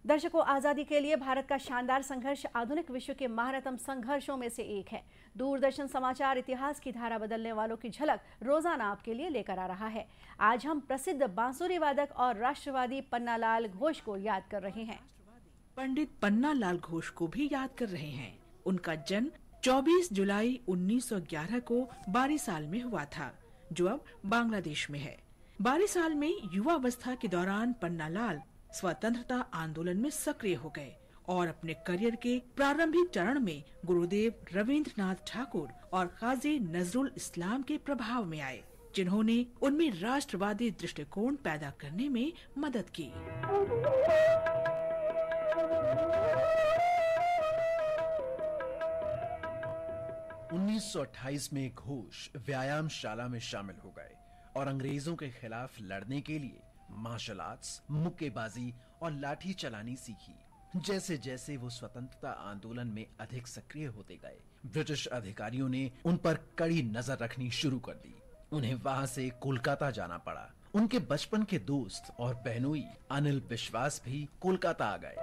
दर्शकों, आजादी के लिए भारत का शानदार संघर्ष आधुनिक विश्व के महारतम संघर्षों में से एक है। दूरदर्शन समाचार इतिहास की धारा बदलने वालों की झलक रोजाना आपके लिए लेकर आ रहा है। आज हम प्रसिद्ध बांसुरी वादक और राष्ट्रवादी पन्नालाल घोष को याद कर रहे हैं। पंडित पन्नालाल घोष को भी याद कर रहे हैं। उनका जन्म 24 जुलाई 1911 को बारिसाल में हुआ था, जो अब बांग्लादेश में है। बारिसाल में युवावस्था के दौरान पन्नालाल स्वतंत्रता आंदोलन में सक्रिय हो गए और अपने करियर के प्रारंभिक चरण में गुरुदेव रविंद्रनाथ ठाकुर और काजी नजरुल इस्लाम के प्रभाव में आए, जिन्होंने उनमें राष्ट्रवादी दृष्टिकोण पैदा करने में मदद की। 1928 में घोष व्यायामशाला में शामिल हो गए और अंग्रेजों के खिलाफ लड़ने के लिए मार्शल आर्ट्स, मुक्केबाजी और लाठी चलानी सीखी। जैसे जैसे वो स्वतंत्रता आंदोलन में अधिक सक्रिय होते गए, ब्रिटिश अधिकारियों ने उन पर कड़ी नजर रखनी शुरू कर दी। उन्हें वहां से कोलकाता जाना पड़ा। उनके बचपन के दोस्त और बहनोई अनिल विश्वास भी कोलकाता आ गए।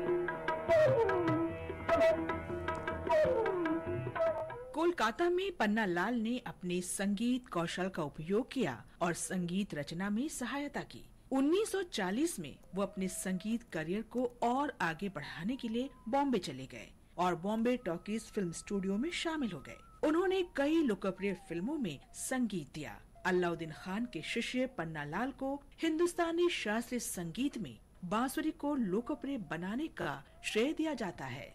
कोलकाता में पन्नालाल ने अपने संगीत कौशल का उपयोग किया और संगीत रचना में सहायता की। 1940 में वो अपने संगीत करियर को और आगे बढ़ाने के लिए बॉम्बे चले गए और बॉम्बे टॉकीज फिल्म स्टूडियो में शामिल हो गए। उन्होंने कई लोकप्रिय फिल्मों में संगीत दिया। अलाउद्दीन खान के शिष्य पन्नालाल को हिंदुस्तानी शास्त्रीय संगीत में बांसुरी को लोकप्रिय बनाने का श्रेय दिया जाता है।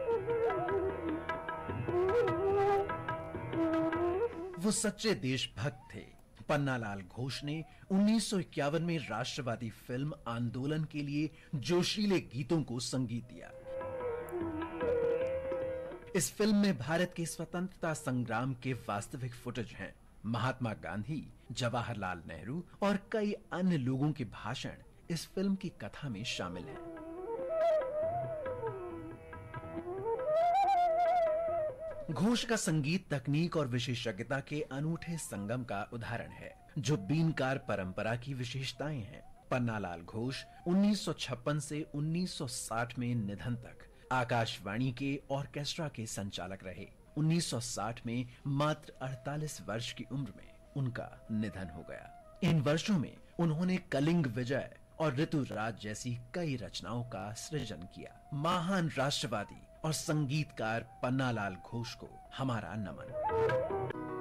वो सच्चे देशभक्त थे। पन्नालाल घोष ने 1951 में राष्ट्रवादी फिल्म आंदोलन के लिए जोशीले गीतों को संगीत दिया। इस फिल्म में भारत के स्वतंत्रता संग्राम के वास्तविक फुटेज हैं। महात्मा गांधी, जवाहरलाल नेहरू और कई अन्य लोगों के भाषण इस फिल्म की कथा में शामिल हैं। घोष का संगीत तकनीक और विशेषज्ञता के अनूठे संगम का उदाहरण है, जो बीनकार परंपरा की विशेषताएं हैं। पन्नालाल घोष 1956 से 1960 में निधन तक आकाशवाणी के ऑर्केस्ट्रा के संचालक रहे। 1960 में मात्र 48 वर्ष की उम्र में उनका निधन हो गया। इन वर्षों में उन्होंने कलिंग विजय और ऋतुराज जैसी कई रचनाओं का सृजन किया। महान राष्ट्रवादी और संगीतकार पन्नालाल घोष को हमारा नमन।